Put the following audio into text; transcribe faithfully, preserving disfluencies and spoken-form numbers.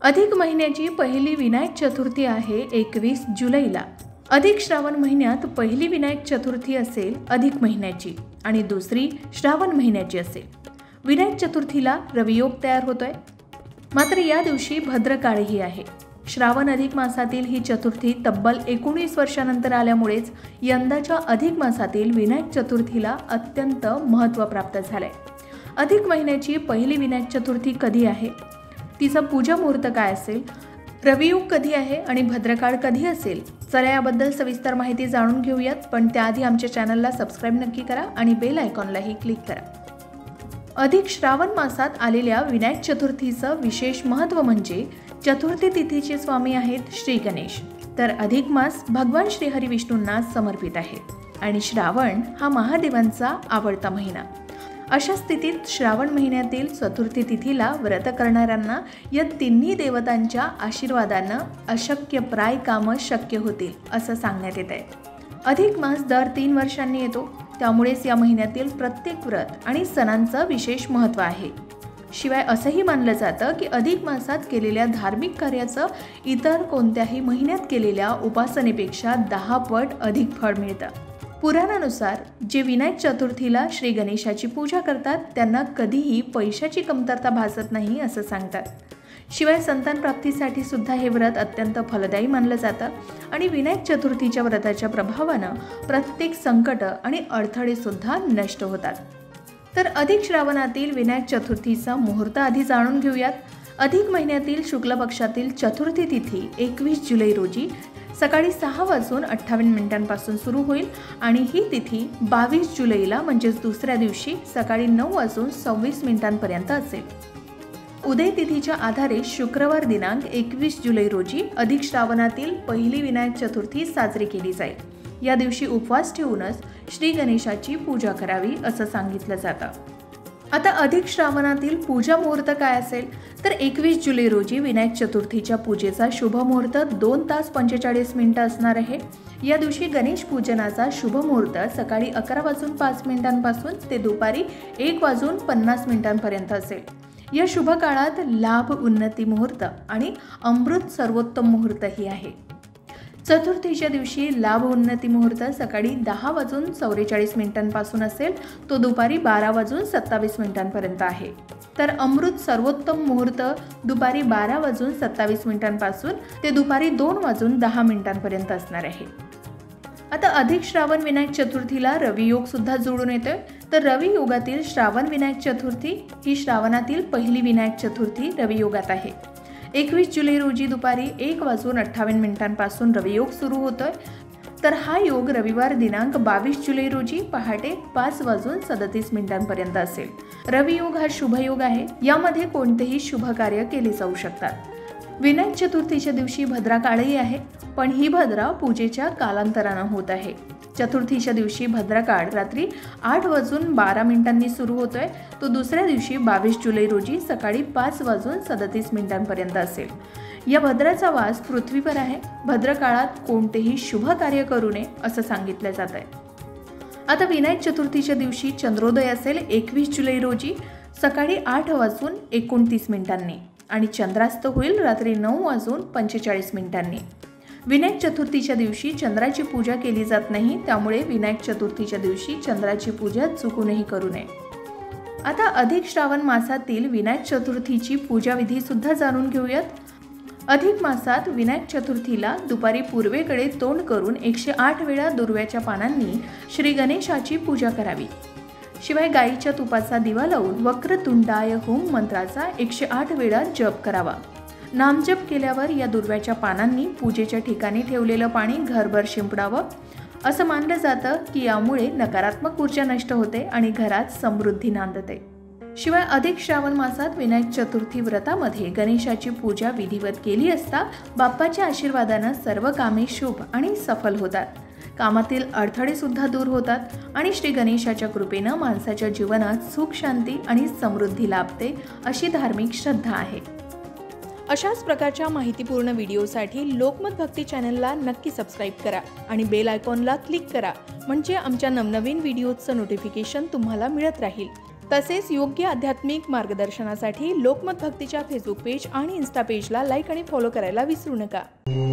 अधिक महिन्याची पहिली विनायक चतुर्थी आहे एकवीस जुलैला। अधिक श्रावण महिन्यात पहिली विनायक चतुर्थी असेल अधिक महिन्याची आणि दुसरी श्रावण महिन्याची असेल। विनायक चतुर्थीला रवियोग तयार होतोय, मात्र या दिवशी भद्रकाळही आहे। श्रावण अधिक मासातील ही चतुर्थी तब्बल एकोणीस वर्षानंतर आल्यामुळेच यंदाच्या अधिक मासातील विनायक चतुर्थीला अत्यंत महत्त्व प्राप्त झालंय। अधिक महिन्याची पहिली विनायक चतुर्थी कधी आहे, तिचा पूजा मुहूर्त काय असेल, रवियोग कधी आहे आणि भद्रकाळ कधी असेल, चला याबद्दल सविस्तर माहिती जाणून घेऊयात। पण त्याआधी आमच्या चॅनलला सबस्क्राईब नक्की करा आणि बेल आयकॉनलाही क्लिक करा। अधिक श्रावण मासात आलेल्या विनायक चतुर्थीचं विशेष महत्त्व म्हणजे चतुर्थी तिथीचे स्वामी आहेत श्री गणेश, तर अधिक मास भगवान श्री हरी विष्णूंना समर्पित आहे आणि श्रावण हा महादेवांचा आवडता महिना। अशा स्थितीत श्रावण महिन्यातील चतुर्थी तिथीला व्रत करणाऱ्यांना या तिन्ही देवतांच्या आशीर्वादानं अशक्य प्राय कामं शक्य होतील असं सांगण्यात येत आहे। अधिक मास दर तीन वर्षांनी येतो, त्यामुळेच या महिन्यातील प्रत्येक व्रत आणि सणांचं विशेष महत्त्व आहे। शिवाय असंही मानलं जातं की अधिक मासात केलेल्या धार्मिक कार्याचं इतर कोणत्याही महिन्यात केलेल्या उपासनेपेक्षा दहा पट अधिक फळ मिळतं। पुराणानुसार जे विनायक चतुर्थीला श्री गणेशाची पूजा करतात त्यांना कधीही पैशाची कमतरता भासत नाही असं सांगतात। शिवाय संतान प्राप्तीसाठी सुद्धा हे व्रत अत्यंत फलदायी मानलं जातं आणि विनायक चतुर्थीच्या व्रताच्या प्रभावानं प्रत्येक संकट आणि अडथळे सुद्धा नष्ट होतात। तर अधिक श्रावणातील विनायक चतुर्थीचा मुहूर्त आधी जाणून घेऊयात। अधिक महिन्यातील शुक्ल पक्षातील चतुर्थी तिथी एकवीस जुलै रोजी सकाळी सहा वाजून अठ्ठावन्न मिनिटांपासून सुरू होईल आणि ही तिथी बावीस जुलैला म्हणजेच दुसऱ्या दिवशी सकाळी नऊ वाजून सव्वीस मिनिटांपर्यंत असेल। उदय तिथीच्या आधारे शुक्रवार दिनांक एकवीस जुलै रोजी अधिक श्रावणातील पहिली विनायक चतुर्थी साजरी केली जाईल। या दिवशी उपवास ठेवूनच श्री गणेशाची पूजा करावी असं सांगितलं जातं। आता अधिक श्रावणातील पूजा मुहूर्त काय असेल, तर एकवीस जुलै रोजी विनायक चतुर्थीच्या पूजेचा शुभ मुहूर्त दोन तास पंचेचाळीस मिनिटं असणार आहे। या दिवशी गणेश पूजनाचा शुभ मुहूर्त सकाळी अकरा वाजून पाच मिनिटांपासून ते दुपारी एक वाजून पन्नास मिनिटांपर्यंत असेल। या शुभ काळात लाभ उन्नती मुहूर्त आणि अमृत सर्वोत्तम मुहूर्तही आहे। चतुर्थीच्या दिवशी लाभ उन्नती मुहूर्त सकाळी दहा वाजून चौवेचाळीस मिनिटांपासून असेल, तो दुपारी बारा वाजून सत्तावीस मिनिटांपर्यंत आहे। तर अमृत सर्वोत्तम मुहूर्त दुपारी बारा वाजून सत्तावीस मिनिटांपासून ते दुपारी दोन वाजून दहा मिनिटांपर्यंत असणार आहे। आता अधिक श्रावण विनायक चतुर्थीला रवियोग सुद्धा जोडून येतोय, तर रवि योगातील श्रावण विनायक चतुर्थी ही श्रावणातील पहिली विनायक चतुर्थी रवियोगात आहे। एकवीस जुलै रोजी दुपारी एक वाजून अठ्ठावन्न मिनिटांपासून रवियोग सुरू होतोय, तर हा योग रविवार दिनांक बावीस जुलै रोजी पहाटे पाच वाजून सदतीस मिनिटांपर्यंत असेल। रवियोग हा शुभयोग आहे, यामध्ये कोणतेही शुभ कार्य केले जाऊ शकतात। विनायक चतुर्थीच्या दिवशी भद्रकाळही आहे, पण ही भद्रा पूजेच्या कालांतरानं होत आहे। चतुर्थीच्या दिवशी भद्रकाळ रात्री आठ वाजून बारा मिनिटांनी सुरू होतोय, तो दुसऱ्या दिवशी बावीस जुलै रोजी सकाळी पाच वाजून सदतीस मिनिटांपर्यंत असेल। या भद्राचा वास पृथ्वीवर आहे। भद्रकाळात कोणतेही शुभ कार्य करू नये असं सांगितलं जात आहे। आता विनायक चतुर्थीच्या दिवशी चंद्रोदय असेल एकवीस जुलै रोजी सकाळी आठ वाजून एकोणतीस मिनिटांनी आणि चंद्रास्त होईल रात्री नऊ वाजून पंचेचाळीस मिनिटांनी। विनायक चतुर्थीच्या दिवशी चंद्राची पूजा केली जात नाही, त्यामुळे विनायक चतुर्थीच्या दिवशी चंद्राची पूजा चुकूनही करू नये। आता अधिक श्रावण मासातील विनायक चतुर्थीची पूजा विधी सुद्धा जाणून घेऊयात। अधिक मासात विनायक चतुर्थीला दुपारी पूर्वेकडे तोंड करून एकशे आठ वेळा दुर्व्याच्या पानांनी श्री गणेशाची पूजा करावी। शिवाय गाईच्या तुपाचा दिवा लावून वक्रतुंडाय होम मंत्राचा एकशे आठ वेळा जप करावा। नामजप केल्यावर या दुर्व्याच्या पानांनी पूजेच्या ठिकाणी ठेवलेलं पाणी घरभर शिंपडावं। असं मानलं जातं की यामुळे नकारात्मक ऊर्जा नष्ट होते आणि घरात समृद्धी नांदते। शिवाय अधिक श्रावण मासात विनायक चतुर्थी व्रतामध्ये गणेशाची पूजा विधिवत केली असता बाप्पाच्या आशीर्वादानं सर्व कामे शुभ आणि सफल होतात। कामातील अडथळे सुद्धा दूर होतात आणि श्री गणेशाच्या कृपेनं माणसाच्या जीवनात सुख शांती आणि समृद्धी लाभते, अशी धार्मिक श्रद्धा आहे। अशाच प्रकारच्या माहितीपूर्ण व्हिडिओसाठी लोकमत भक्ती चॅनलला नक्की सबस्क्राईब करा आणि बेल आयकॉनला क्लिक करा, म्हणजे आमच्या नवनवीन व्हिडिओचं नोटिफिकेशन तुम्हाला मिळत राहील। तसेच योग्य आध्यात्मिक मार्गदर्शनासाठी लोकमत भक्तीच्या फेसबुक पेज आणि इन्स्टा पेजला लाईक आणि फॉलो करायला विसरू नका।